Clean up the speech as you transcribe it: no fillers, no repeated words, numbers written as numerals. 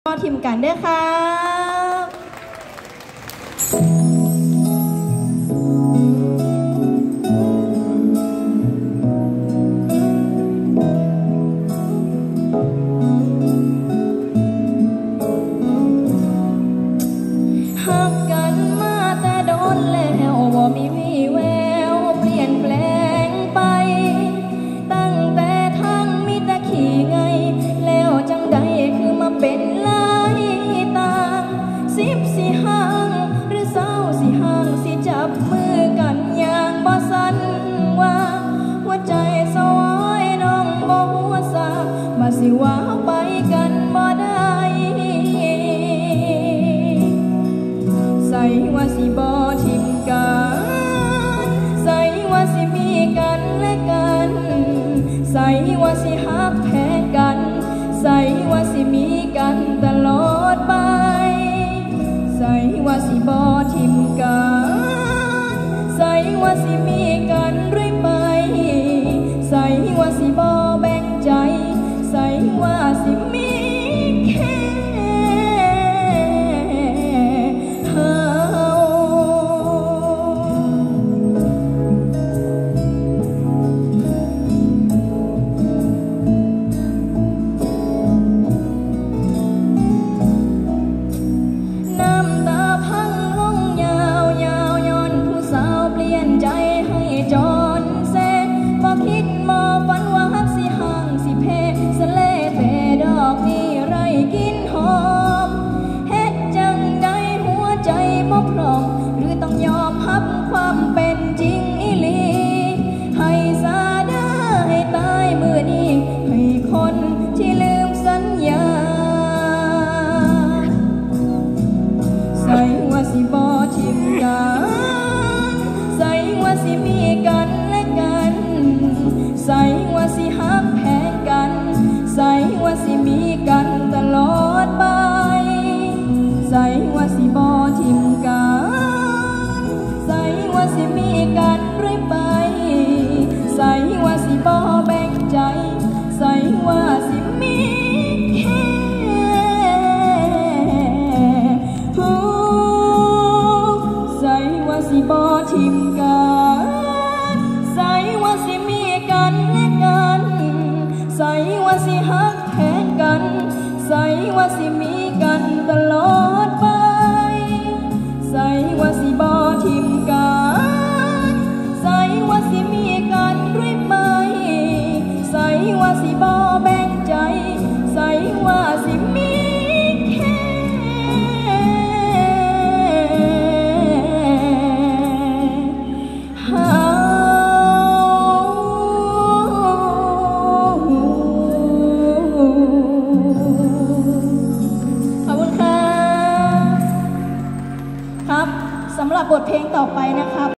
ทีมกันด้วยครับหักกันมาแต่โดนแล้วว่ามีวี่แววเปลี่ยนแปลงไปตั้งแต่ทางมีแต่ขี่ไงแล้วจังใดคือมาเป็นลายต่าง10สิห่างหรือ20สิห่างสิจับมือกันอย่างบ่สั่นว่าหัวใจสวายน้องบ่หัวซามาสิว่าไปกันบ่ได้ใส่ว่าสิบ่ทิมกันใส่ว่าสิมีกันและกันใส่ว่าสิฮักแพ้กันใส่ว่าสิมีกันตลอดไปใส่ว่าสิบ่ทิมกันใส่ว่าสิมีกันเรื่อยไปใส่ว่าสิบ่แบ่งใจใส่ว่าสิมีแค่ความเป็นจริงอีหลีให้ซาได้ตายมือนี้ให้คนที่ลืมสัญญาใส่ว่าสิบ่ทิมกันใส่ว่าสิมีกันและกันใส่ว่าสิฮักแพงกันใส่ว่าสิมีกันตลอดไปใส่ว่าสิบ่ทิมกันใส่ว่าสิมีกันเรื่อยไปใส่ว่าสิบ่แบ่งใจใส่ว่าสิมีแค่ใส่ว่าสิบ่ทิมกันใส่ว่าสิมีกันและกันใส่ว่าสิฮักแทนกันใส่ว่าสิมีกันตลอดไปใส่ว่าสิบ่ทิมกันใส่ว่าสิมีกันเรื่อยไปใส่ว่าสิบ่แบ่งใจใส่ว่าสิมีแค่เฮาขอบคุณค่ะครับสำหรับบทเพลงต่อไปนะครับ